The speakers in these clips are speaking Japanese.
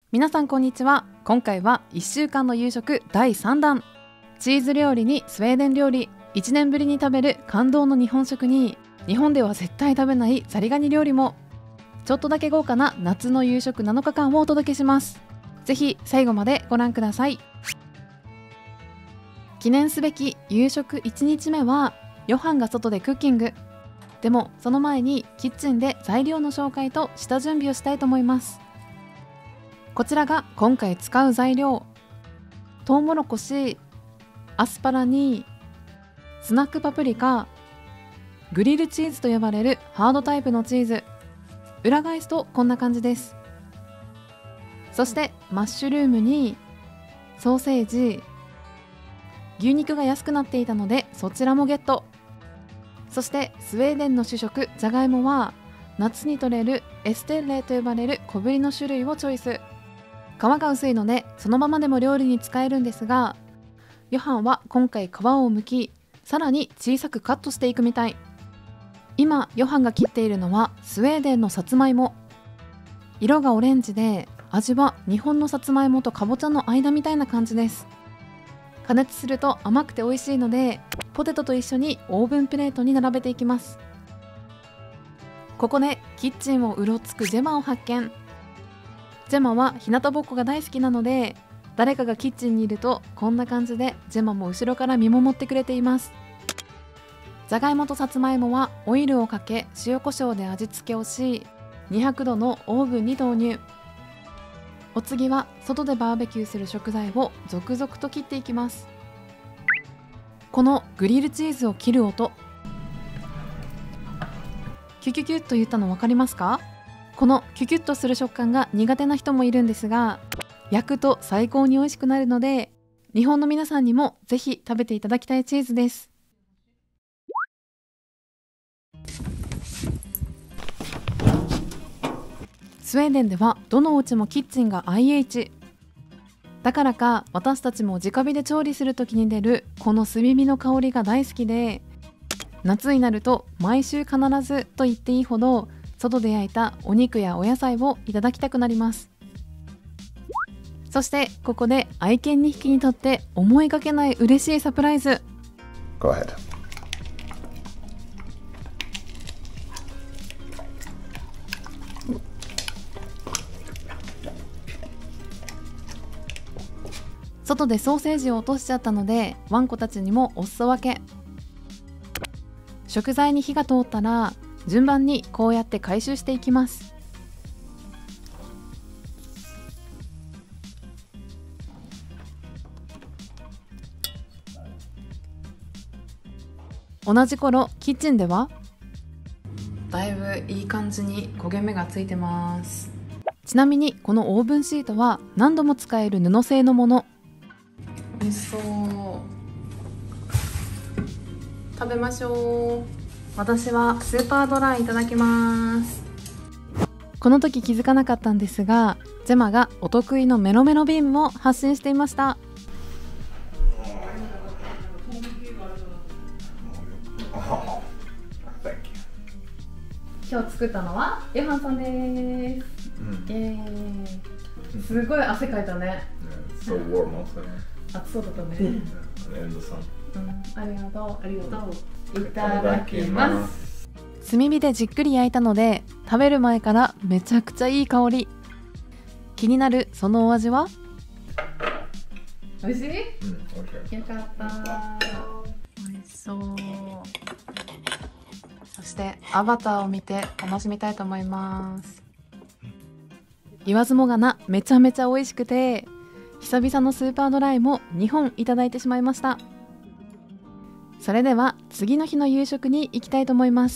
皆さんこんにちは。今回は1週間の夕食第3弾、チーズ料理にスウェーデン料理、1年ぶりに食べる感動の日本食に日本では絶対食べないザリガニ料理も、ちょっとだけ豪華な夏の夕食7日間をお届けします。ぜひ最後までご覧ください。記念すべき夕食1日目はヨハンが外でクッキング。でもその前にキッチンで材料の紹介と下準備をしたいと思います。こちらが今回使う材料、トウモロコシ、アスパラにスナックパプリカ、グリルチーズと呼ばれるハードタイプのチーズ。裏返すとこんな感じです。そしてマッシュルームにソーセージ、牛肉が安くなっていたのでそちらもゲット。そしてスウェーデンの主食じゃがいもは夏に採れるエステッレと呼ばれる小ぶりの種類をチョイス。皮が薄いのでそのままでも料理に使えるんですが、ヨハンは今回皮を剥き、さらに小さくカットしていくみたい。今ヨハンが切っているのはスウェーデンのさつまいも。色がオレンジで味は日本のさつまいもとかぼちゃの間みたいな感じです。加熱すると甘くて美味しいのでポテトと一緒にオーブンプレートに並べていきます。ここでキッチンをうろつくジェマを発見。ジェマは日向ぼっこが大好きなので、誰かがキッチンにいるとこんな感じでジェマも後ろから見守ってくれています。じゃがいもとさつまいもはオイルをかけ塩コショウで味付けをし、200度のオーブンに投入。お次は外でバーベキューする食材を続々と切っていきます。このグリルチーズを切る音、キュキュキュッと言ったの分かりますか？このキュキュッとする食感が苦手な人もいるんですが、焼くと最高に美味しくなるので、日本の皆さんにもぜひ食べていただきたいチーズです。スウェーデンではどのお家もキッチンが IH だからか、私たちも直火で調理する時に出るこの炭火の香りが大好きで、夏になると毎週必ずと言っていいほど外で焼いたお肉やお野菜をいただきたくなります。そしてここで愛犬2匹にとって思いがけない嬉しいサプライズ。 Go ahead. 外でソーセージを落としちゃったのでワンコたちにもお裾分け。食材に火が通ったら順番にこうやって回収していきます。同じ頃キッチンではだいぶいい感じに焦げ目がついてます。ちなみにこのオーブンシートは何度も使える布製のもの。美味しそう。食べましょう。私はスーパードライいただきます。この時気づかなかったんですが、ジェマがお得意のメロメロビームも発信していました。今日作ったのはヨハンさんです。イエーイ。すごい汗かいたね。 So warm also. 暑そうだったね。 And the sun. ありがとう。 ありがとう。 いただきます。炭火でじっくり焼いたので食べる前からめちゃくちゃいい香り。気になるそのお味は？美味しい？ Okay. よかった。美味しそう。そしてアバターを見て楽しみたいと思います。言わずもがな、めちゃめちゃ美味しくて、久々のスーパードライも2本いただいてしまいました。それでは次の日の夕食に行きたいと思います。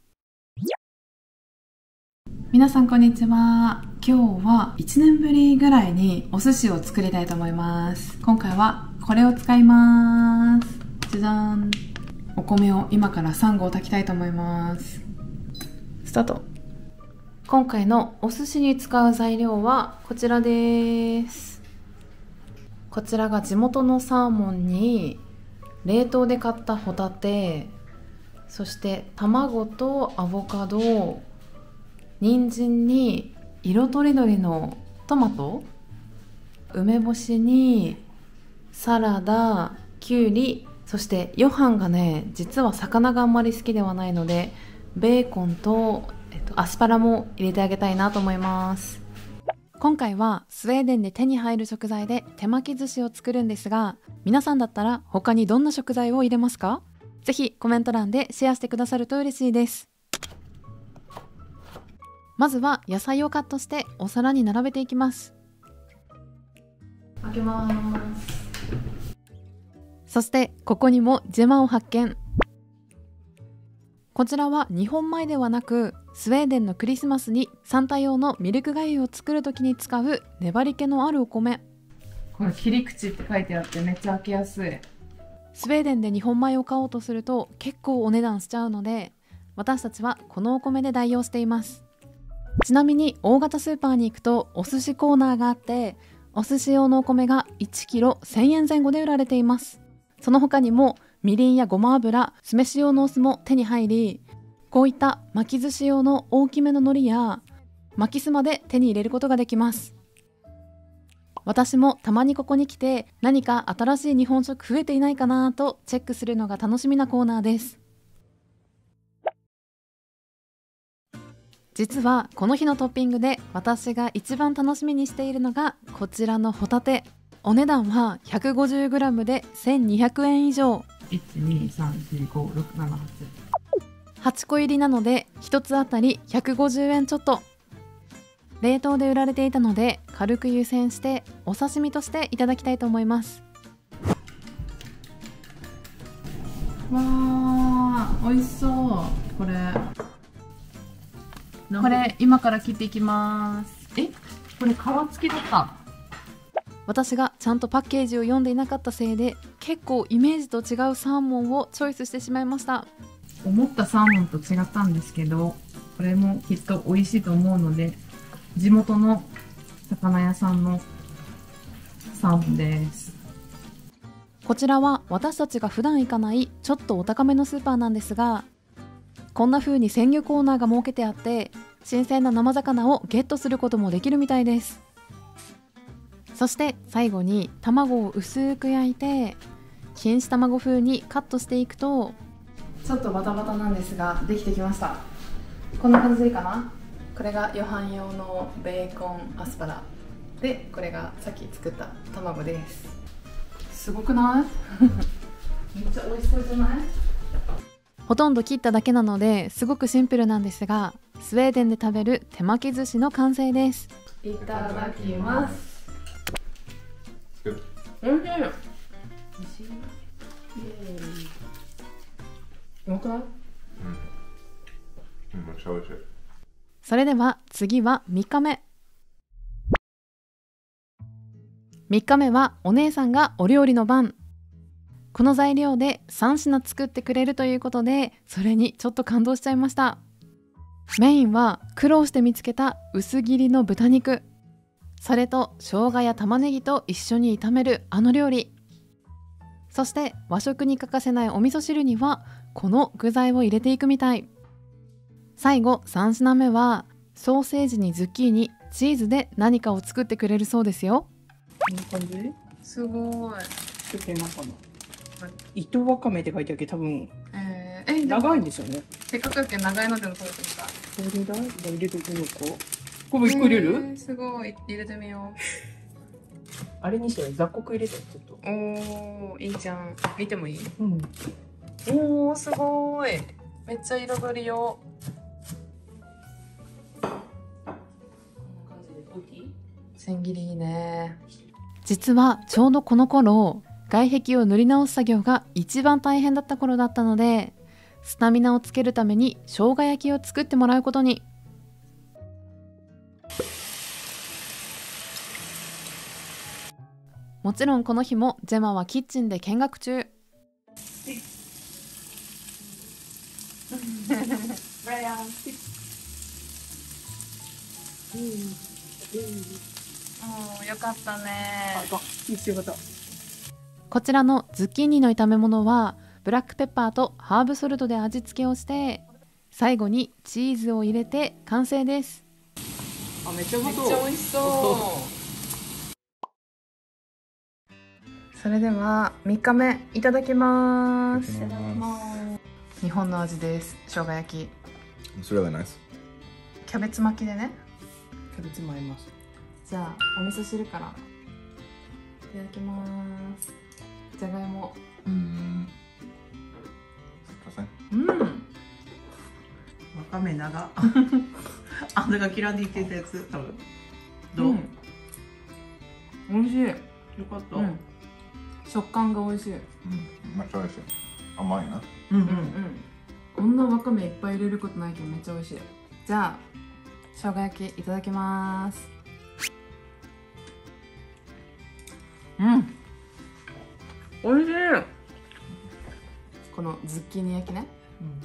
皆さんこんにちは。今日は1年ぶりぐらいにお寿司を作りたいと思います。今回はこれを使います。じゃじゃーん。お米を今から3合炊きたいと思います。スタート。今回のお寿司に使う材料はこちらです。こちらが地元のサーモンに冷凍で買ったホタテ、そして卵とアボカド、人参に色とりどりのトマト、梅干しにサラダ、きゅうり、そしてヨハンがね、実は魚があんまり好きではないのでベーコンと、アスパラも入れてあげたいなと思います。今回はスウェーデンで手に入る食材で手巻き寿司を作るんですが、皆さんだったら他にどんな食材を入れますか？ぜひコメント欄でシェアしてくださると嬉しいです。まずは野菜をカットしてお皿に並べていきます。開けます。そしてここにもジェマを発見。こちらは日本米ではなく、スウェーデンのクリスマスにサンタ用のミルクがゆを作るときに使う粘り気のあるお米。これ切り口って書いてあってめっちゃ開けやすい。スウェーデンで日本米を買おうとすると結構お値段しちゃうので、私たちはこのお米で代用しています。ちなみに大型スーパーに行くとお寿司コーナーがあって、お寿司用のお米が1キロ1000円前後で売られています。その他にもみりんやごま油、酢飯用のお酢も手に入り、こういった巻き寿司用の大きめの海苔や巻きすまで手に入れることができます。私もたまにここに来て何か新しい日本食増えていないかなとチェックするのが楽しみなコーナーです。実はこの日のトッピングで私が一番楽しみにしているのがこちらのホタテ。お値段は 150g で1200円以上。1,2,3,4,5,6,7,8 8個入りなので1つあたり150円ちょっと。冷凍で売られていたので軽く湯煎してお刺身としていただきたいと思います。わー、美味しそう。これ今から切っていきます。これ皮付きだった。私がちゃんとパッケージを読んでいなかったせいで結構イメージと違うサーモンをチョイスしてしまいました。思ったサーモンと違ったんですけど、これもきっと美味しいと思うので、地元の魚屋さんのサーモンです。こちらは私たちが普段行かないちょっとお高めのスーパーなんですが、こんな風に鮮魚コーナーが設けてあって新鮮な生魚をゲットすることもできるみたいです。そして最後に卵を薄く焼いて錦糸卵風にカットしていくと、ちょっとバタバタなんですができてきました。こんな感じでいいかな。これがヨハン用のベーコンアスパラで、これがさっき作った卵です。すごくないめっちゃ美味しそうじゃない？ほとんど切っただけなのですごくシンプルなんですが、スウェーデンで食べる手巻き寿司の完成です。いただきます。おいしい。うまくない？めっちゃおいしい。それでは次は3日目。3日目はお姉さんがお料理の番。この材料で3品作ってくれるということで、それにちょっと感動しちゃいました。メインは苦労して見つけた薄切りの豚肉、それと生姜や玉ねぎと一緒に炒めるあの料理、そして和食に欠かせないお味噌汁にはこの具材を入れていくみたい。最後3品目はソーセージにズッキーニ、チーズで何かを作ってくれるそうですよ。 こんな感じ？ すごい。 ちょっとなんかな。糸わかめって書いてあるけど多分、長いんですよね。 せっかくやけん長いのでも食べてみた。 これだ。入れてくるのか。これ1個入れる？ すごい。入れてみよう。 あれにして雑穀入れてちょっと。 おー、いいじゃん。見てもいい？ うん。 おー、すごい。めっちゃ彩りよ。 こんな感じで置いていい？ 千切りいいね。実はちょうどこの頃、外壁を塗り直す作業が一番大変だった頃だったので、スタミナをつけるために生姜焼きを作ってもらうことに。もちろんこの日もジェマはキッチンで見学中。よかったね。こちらのズッキーニの炒め物はブラックペッパーとハーブソルトで味付けをして、最後にチーズを入れて完成です。 あ、めっちゃうまそう。 めっちゃ美味しそう。それでは3日目いただきます。日本の味です。生姜焼き。 It's really nice. キャベツ巻きでね。 キャベツもあります。 じゃあお味噌汁からいただきます。じゃがいも。 わかめ長。あんたが嫌いで言ってたやつ、多分。どう？ 美味しい。 よかった。 食感が美味しい。 めっちゃ美味しい。甘いな。 こんなわかめいっぱい入れることないけどめっちゃ美味しい。じゃあ生姜焼きいただきます。美味しい。このズッキーニ焼きね。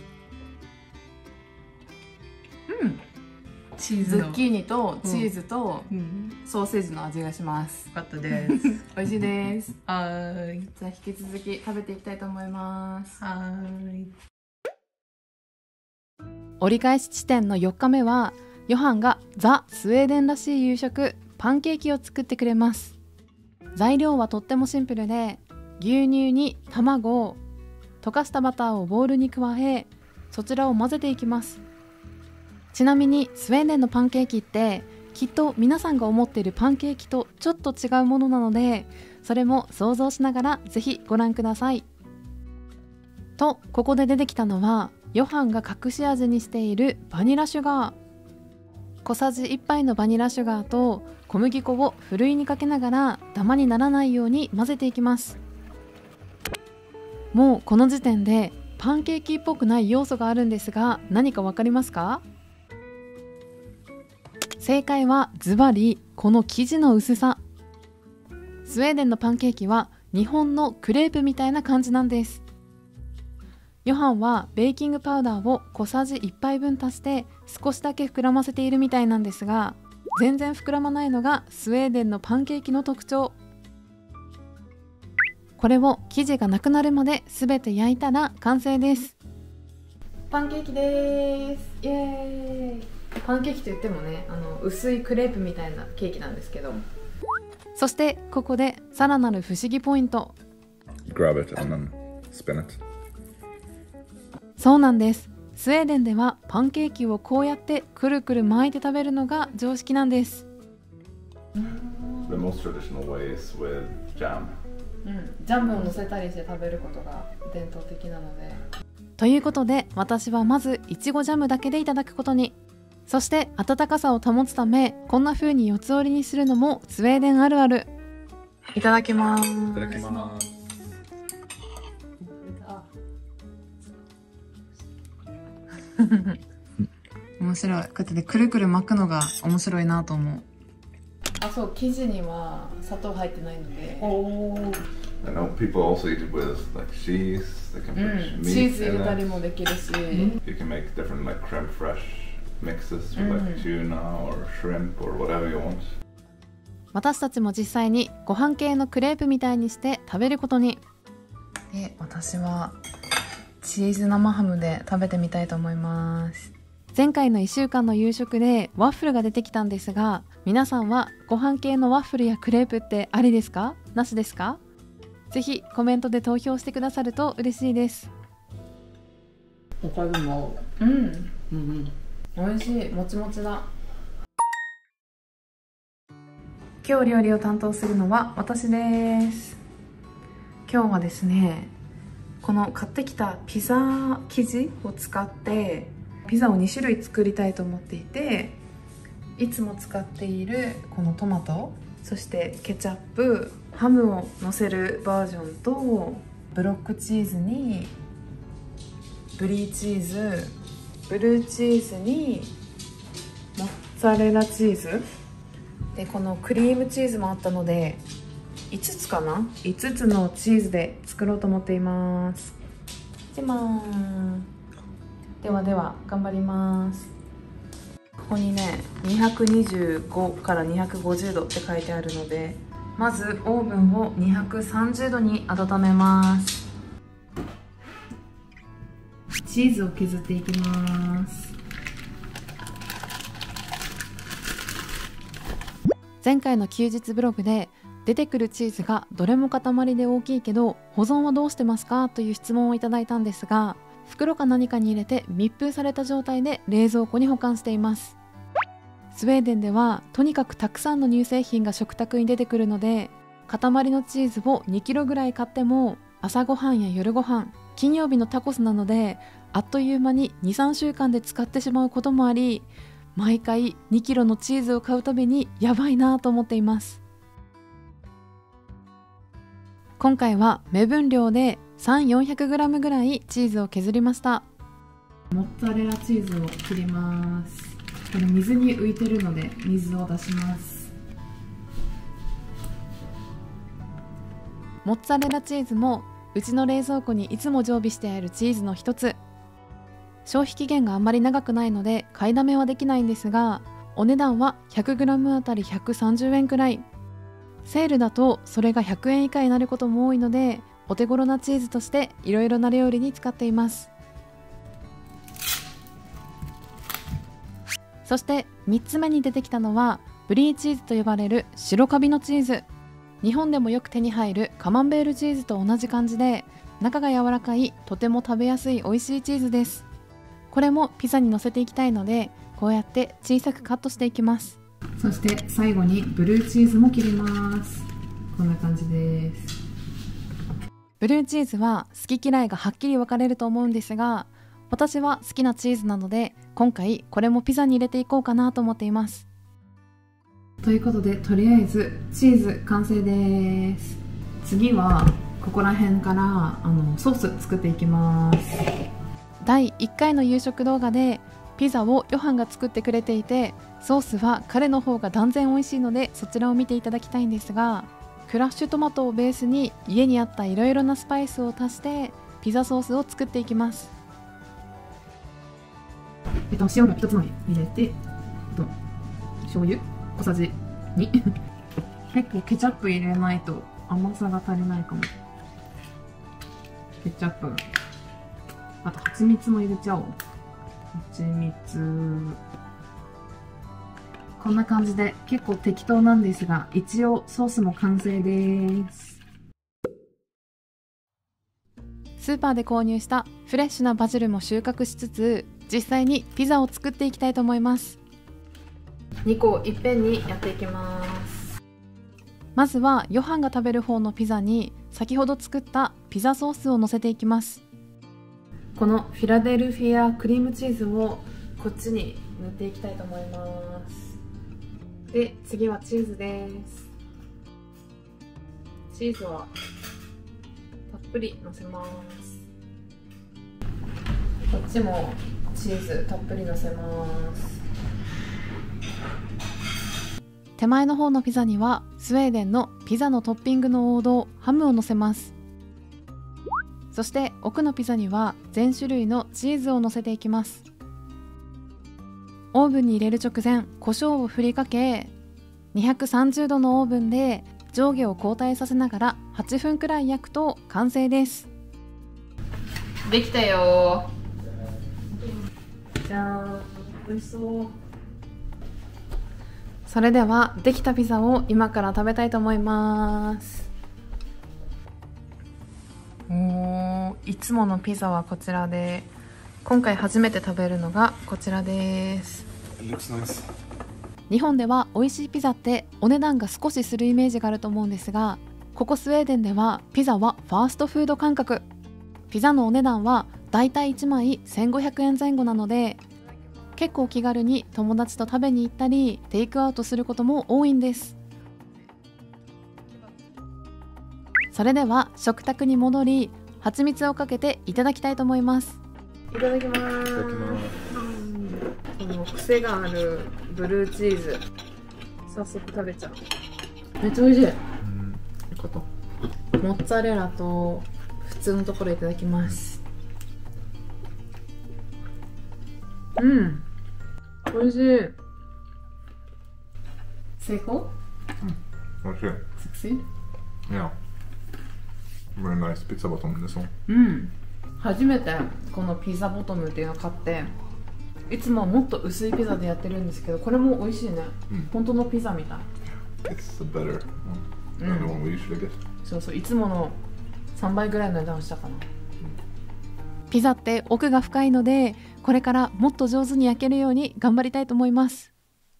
チーズズッキーニとチーズとソーセージの味がします。 よかったです。 美味しいです。 はい。 じゃあ引き続き食べていきたいと思います。 はい。 折り返し地点の4日目はヨハンがザ・スウェーデンらしい夕食パンケーキを作ってくれます。材料はとってもシンプルで、牛乳に卵、溶かしたバターをボウルに加え、そちらを混ぜていきます。ちなみにスウェーデンのパンケーキってきっと皆さんが思っているパンケーキとちょっと違うものなので、それも想像しながらぜひご覧ください。とここで出てきたのはヨハンが隠し味にしているバニラシュガー。小さじ1杯のバニラシュガーと小麦粉をふるいにかけながらダマにならないように混ぜていきます。もうこの時点でパンケーキっぽくない要素があるんですが、何かわかりますか？正解はズバリこの生地の薄さ。スウェーデンのパンケーキは日本のクレープみたいな感じなんです。ヨハンはベーキングパウダーを小さじ1杯分足して少しだけ膨らませているみたいなんですが、全然膨らまないのがスウェーデンのパンケーキの特徴。これを生地がなくなるまで全て焼いたら完成です。パンケーキです。イエーイ。パンケーキといってもね、薄いクレープみたいなケーキなんですけど、そしてここでさらなる不思議ポイント。 Grab it and then spin it. そうなんです。スウェーデンではパンケーキをこうやってくるくる巻いて食べるのが常識なんです。 The most traditional way is with jam. ジャムを乗せたりして食べることが伝統的なので。ということで私はまずいちごジャムだけでいただくことに。そして温かさを保つためこんな風に四つ折りにするのもスウェーデンあるある。いただきます。 いただきます。 面白い。こうやってくるくる巻くのが面白いなと思う。あ、そう、生地には砂糖入ってないので。 I know people also eat it with like cheese. They can put チーズ meat 入れた in り it. もできるし、 You can make different like creme fraiche mixes with like tuna or shrimp or whatever you want. 私たちも実際にご飯系のクレープみたいにして食べることに。で、私はチーズ生ハムで食べてみたいと思います。前回の1週間の夕食でワッフルが出てきたんですが、皆さんはご飯系のワッフルやクレープってありですか？なしですか？ぜひコメントで投票してくださると嬉しいです。 他にも美味しい。もちもちだ。今日料理を担当するのは私です。今日はですね、この買ってきたピザ生地を使ってピザを2種類作りたいと思っていて、いつも使っているこのトマト、そしてケチャップ、ハムを乗せるバージョンと、ブロックチーズにブリーチーズ、ブルーチーズにモッツァレラチーズで、このクリームチーズもあったので5つかな、5つのチーズで作ろうと思っています。ではでは頑張ります。ここにね、225から250度って書いてあるので、まずオーブンを230度に温めます。チーズを削っていきます。 前回の休日ブログで出てくるチーズがどれも塊で大きいけど保存はどうしてますかという質問をいただいたんですが、袋か何かに入れて密封された状態で冷蔵庫に保管しています。スウェーデンではとにかくたくさんの乳製品が食卓に出てくるので、塊のチーズを2キロぐらい買っても朝ごはんや夜ごはん、金曜日のタコスなのであっという間に 2,3 週間で使ってしまうこともあり、毎回2キロのチーズを買うたびにやばいなと思っています。今回は目分量で 3,400g ぐらいチーズを削りました。モッツァレラチーズを切ります。これ水に浮いてるので水を出します。モッツァレラチーズもうちの冷蔵庫にいつも常備してあるチーズの一つ。消費期限があんまり長くないので買いだめはできないんですが、お値段は 100g あたり130円くらい。セールだとそれが100円以下になることも多いので、お手頃なチーズとしていろいろな料理に使っています。そして3つ目に出てきたのはブリーチーズと呼ばれる白カビのチーズ。日本でもよく手に入るカマンベールチーズと同じ感じで、中が柔らかいとても食べやすい美味しいチーズです。これもピザに乗せていきたいので、こうやって小さくカットしていきます。そして最後にブルーチーズも切ります。こんな感じです。ブルーチーズは好き嫌いがはっきり分かれると思うんですが、私は好きなチーズなので今回これもピザに入れていこうかなと思っています。ということで、とりあえずチーズ完成です。次はここら辺からソース作っていきます。第1回の夕食動画でピザをヨハンが作ってくれていて、ソースは彼の方が断然美味しいのでそちらを見ていただきたいんですが、クラッシュトマトをベースに家にあったいろいろなスパイスを足してピザソースを作っていきます。塩も1つまみ入れて、醤油小さじ2 結構ケチャップ入れないと甘さが足りないかも。ケチャップ、あと蜂蜜も入れちゃおう。蜂蜜、こんな感じで結構適当なんですが、一応ソースも完成です。スーパーで購入したフレッシュなバジルも収穫しつつ、実際にピザを作っていきたいと思います。2個いっぺんにやっていきます。まずはヨハンが食べる方のピザに先ほど作ったピザソースをのせていきます。このフィラデルフィアクリームチーズをこっちに塗っていきたいと思います。で、次はチーズです。チーズはたっぷりのせます。こっちもチーズたっぷりのせます。手前の方のピザにはスウェーデンのピザのトッピングの王道ハムをのせます。そして奥のピザには全種類のチーズをのせていきます。オーブンに入れる直前、胡椒を振りかけ、230度のオーブンで上下を交代させながら8分くらい焼くと完成です。できたよ。じゃーん、美味しそう。それではできたピザを今から食べたいと思います。いつものピザはこちらで、今回初めて食べるのがこちらです。日本では美味しいピザってお値段が少しするイメージがあると思うんですが、ここスウェーデンではピザはファーストフード感覚。ピザのお値段はだいたい1枚1500円前後なので、結構気軽に友達と食べに行ったりテイクアウトすることも多いんです。それでは食卓に戻り、蜂蜜をかけていただきたいと思います。いただきます。癖があるブルーチーズ、早速食べちゃう。めっちゃ美味しい。モッツァレラと普通のところいただきます。美味しい。成功？ 美味しい。 Succeed? Yeah. Very nice pizza bottom this one. 初めてこのピザボトムっていうのを買って、いつもはもっと薄いピザでやってるんですけど、これも美味しいね。本当のピザみたい。 It's the better one. The one we usually get. そうそう、いつもの3倍ぐらいの値段したかな。ピザって奥が深いので、これからもっと上手に焼けるように頑張りたいと思います。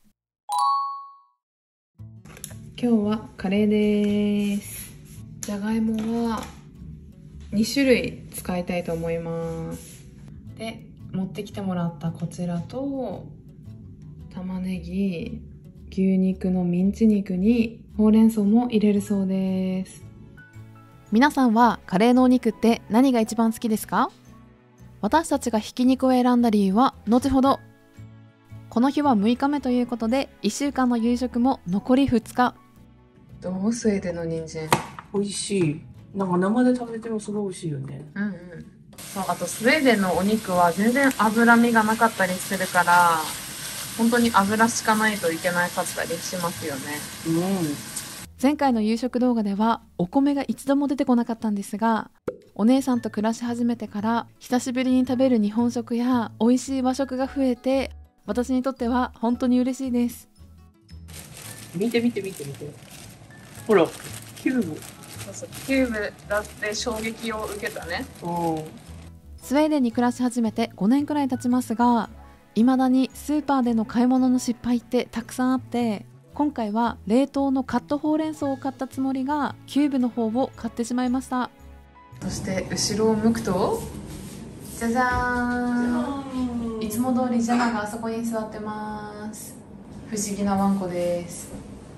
今日はカレーです。じゃがいもは2種類使いたいと思います。で、持ってきてもらったこちらと玉ねぎ、牛肉のミンチ肉にほうれん草も入れるそうです。皆さんはカレーのお肉って何が一番好きですか？私たちがひき肉を選んだ理由は後ほど。この日は6日目ということで、1週間の夕食も残り2日。どう？スウェーデンの人参。 美味しい。なんか生で食べてもすごい美味しいよね。 うんうん。そう、あとスウェーデンのお肉は全然脂身がなかったりするから、本当に油しかないといけなかったりしますよね。前回の夕食動画ではお米が一度も出てこなかったんですが、お姉さんと暮らし始めてから久しぶりに食べる日本食や美味しい和食が増えて、私にとっては本当に嬉しいです。 見て見て見て見て。ほら、キューブ。 そうそう、キューブだって衝撃を受けたね。スウェーデンに暮らし始めて5年くらい経ちますが、未だにスーパーでの買い物の失敗ってたくさんあって、今回は冷凍のカットほうれん草を買ったつもりがキューブの方を買ってしまいました。そして後ろを向くと、じゃじゃーん、いつも通りジャガがあそこに座ってます。不思議なワンコです。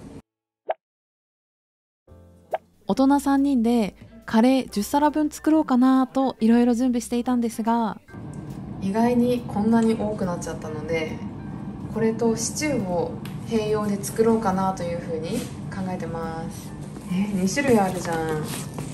大人3人でカレー10皿分作ろうかなといろいろ準備していたんですが、意外にこんなに多くなっちゃったので、これとシチューを併用で作ろうかなというふうに考えてます。2種類あるじゃん。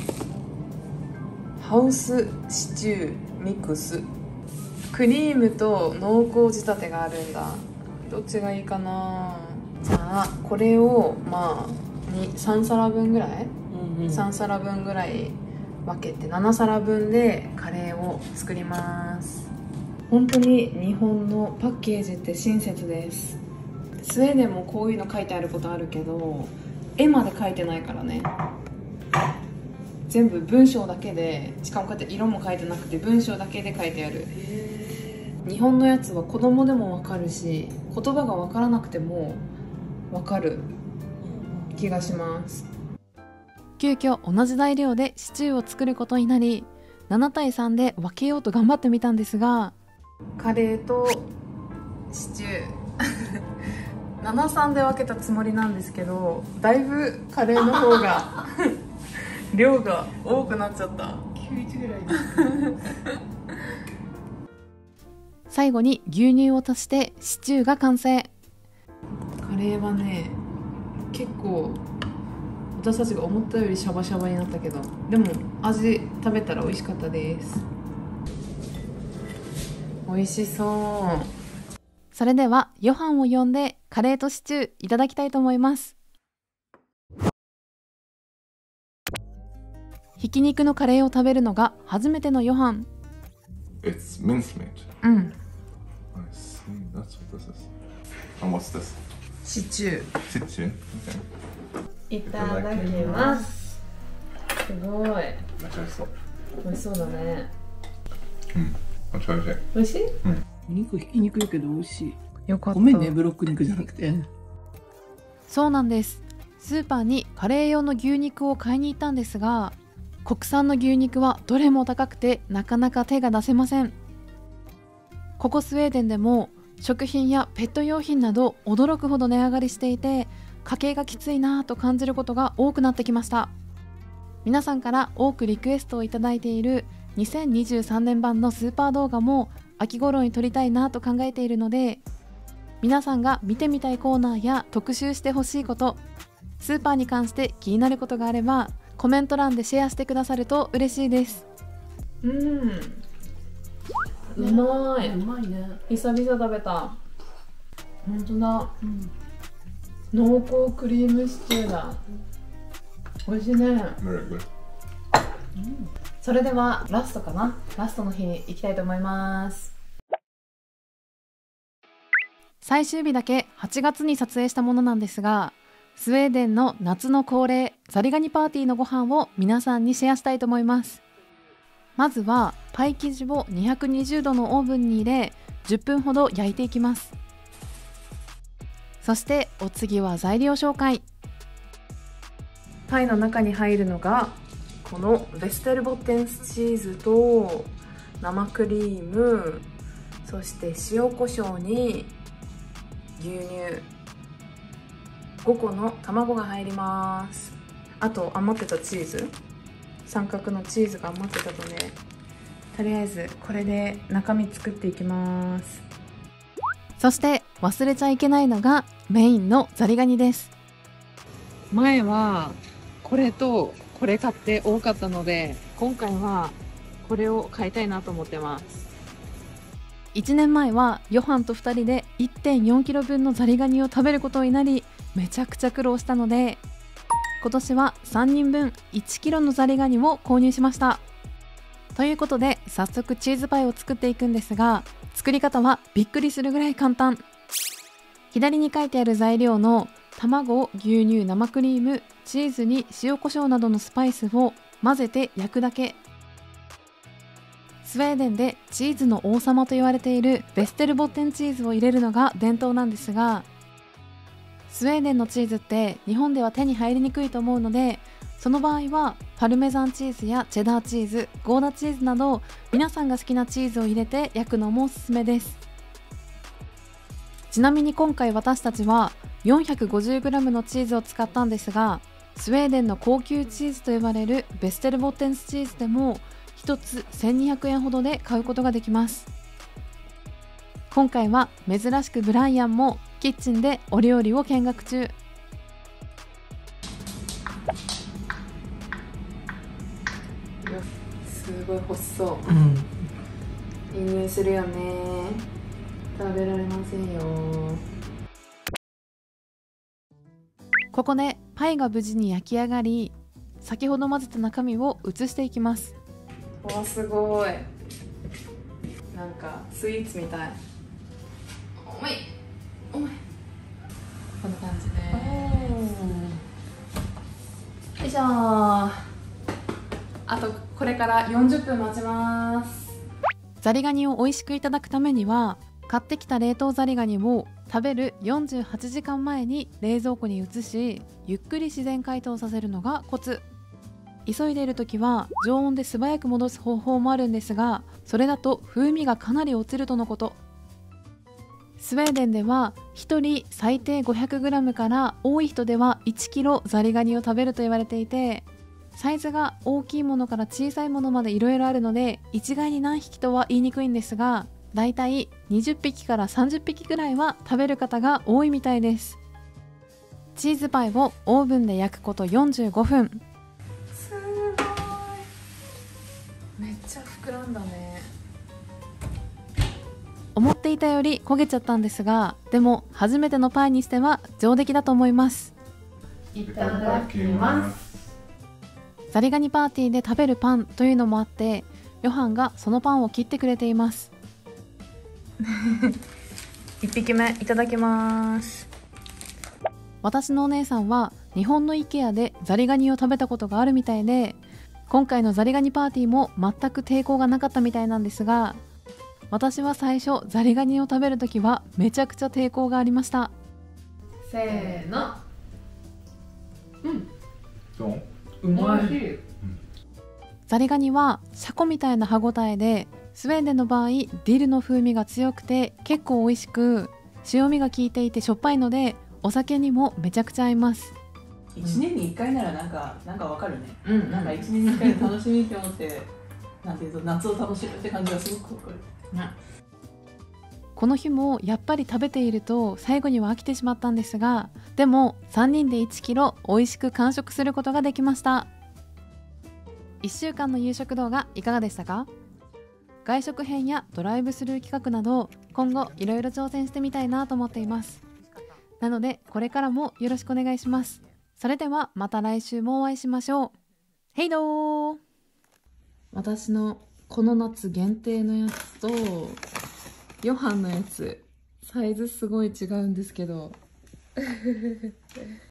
ハウスシチューミックス、クリームと濃厚仕立てがあるんだ。どっちがいいかな。じゃあこれを3皿分ぐらい、3皿分ぐらい分けて7皿分でカレーを作ります。本当に日本のパッケージって親切です。スウェーデンもこういうの書いてあることあるけど、絵まで書いてないからね。全部文章だけで、しかもこうやって色も書いてなくて文章だけで書いてある。日本のやつは子供でもわかるし、言葉がわからなくてもわかる気がします。急遽同じ材料でシチューを作ることになり、7対3で分けようと頑張ってみたんですが、カレーとシチュー7:3で分けたつもりなんですけど、だいぶカレーの方が量が多くなっちゃった。 91ぐらい最後に牛乳を足してシチューが完成。カレーはね、結構私たちが思ったよりシャバシャバになったけど、でも味食べたら美味しかったです。美味しそう。それではヨハンを呼んでカレーとシチューいただきたいと思います。ひき肉のカレーを食べるのが初めてのヨハン。 It's mincemeat. I see, that's what this is. And what's this? シチュー Sichu. Okay. いただきます。すごい That's 美味しそうだね。 I'll try it. 美味しい？ お肉ひき肉だけど美味しい。 よかった。 ごめんね、ブロック肉じゃなくて。 そうなんです。スーパーにカレー用の牛肉を買いに行ったんですが、国産の牛肉はどれも高くてなかなか手が出せません。ここスウェーデンでも食品やペット用品など驚くほど値上がりしていて、家計がきついなぁと感じることが多くなってきました。皆さんから多くリクエストをいただいている2023年版のスーパー動画も秋頃に撮りたいなと考えているので、皆さんが見てみたいコーナーや特集してほしいこと、スーパーに関して気になることがあればコメント欄でシェアしてくださると嬉しいです。うまい。 うまいね。 久々食べた。本当だ。濃厚クリームシチューだ。美味しいね。 Very good. それではラストかな。ラストの日に行きたいと思います。最終日だけ8月に撮影したものなんですが、 スウェーデンの夏の恒例ザリガニパーティーのご飯を皆さんにシェアしたいと思います。まずはパイ生地を220度のオーブンに入れ10分ほど焼いていきます。そしてお次は材料紹介。パイの中に入るのがこのベステルボッテンスチーズと生クリーム、そして塩コショウに牛乳、5個の卵が入ります。あと余ってたチーズ、三角のチーズが余ってたので、とりあえずこれで中身作っていきます。そして忘れちゃいけないのがメインのザリガニです。前はこれとこれ買って多かったので、今回はこれを買いたいなと思ってます。1年前はヨハンと2人で 1.4 キロ分のザリガニを食べることになり、めちゃくちゃ苦労したので、今年は3人分1キロのザリガニを購入しました。ということで早速チーズパイを作っていくんですが、作り方はびっくりするぐらい簡単。左に書いてある材料の卵、牛乳、生クリーム、チーズに塩コショウなどのスパイスを混ぜて焼くだけ。スウェーデンでチーズの王様と言われているベステルボッテンチーズを入れるのが伝統なんですが、スウェーデンのチーズって日本では手に入りにくいと思うので、その場合はパルメザンチーズやチェダーチーズ、ゴーダチーズなど皆さんが好きなチーズを入れて焼くのもおすすめです。ちなみに今回私たちは 450g のチーズを使ったんですが、スウェーデンの高級チーズと呼ばれるベステルボッテンスチーズでも1つ1200円ほどで買うことができます。今回は珍しくブライアンもキッチンでお料理を見学中。すごい欲しそう。いい匂いするよね。食べられませんよ。ここでパイが無事に焼き上がり、先ほど混ぜた中身を移していきます。わ、すごい。なんかスイーツみたい。おいおい、こんな感じで。よいしょ。あとこれから40分待ちます。ザリガニを美味しくいただくためには、買ってきた冷凍ザリガニを食べる48時間前に冷蔵庫に移し、ゆっくり自然解凍させるのがコツ。急いでいる時は常温で素早く戻す方法もあるんですが、それだと風味がかなり落ちるとのこと。スウェーデンでは1人最低 500g から多い人では 1kg ザリガニを食べると言われていて、サイズが大きいものから小さいものまでいろいろあるので、一概に何匹とは言いにくいんですが、だいたい20匹から30匹くらいは食べる方が多いみたいです。チーズパイをオーブンで焼くこと45分。すごい、めっちゃ膨らんだね。思っていたより焦げちゃったんですが、でも初めてのパイにしては上出来だと思います。いただきます。ザリガニパーティーで食べるパンというのもあって、ヨハンがそのパンを切ってくれています。1匹目いただきます。私のお姉さんは日本の IKEA でザリガニを食べたことがあるみたいで、今回のザリガニパーティーも全く抵抗がなかったみたいなんですが、私は最初ザリガニを食べるときはめちゃくちゃ抵抗がありました。せーの。 そううまい。 ザリガニはシャコみたいな歯ごたえで、スウェーデンの場合ディルの風味が強くて結構美味しく、塩味が効いていてしょっぱいのでお酒にもめちゃくちゃ合います。 1年に1回ならなんかわかるね。なんか1年に1回で楽しみって思ってなんていうと夏を楽しむって感じがすごくわかる。 この日もやっぱり食べていると最後には飽きてしまったんですが、でも3人で1キロ美味しく完食することができました。1週間の夕食動画いかがでしたか？外食編やドライブスルー企画など今後いろいろ挑戦してみたいなと思っています。なのでこれからもよろしくお願いします。それではまた来週もお会いしましょう。ヘイドー。私のこの夏限定のやつとヨハンのやつ、サイズすごい違うんですけど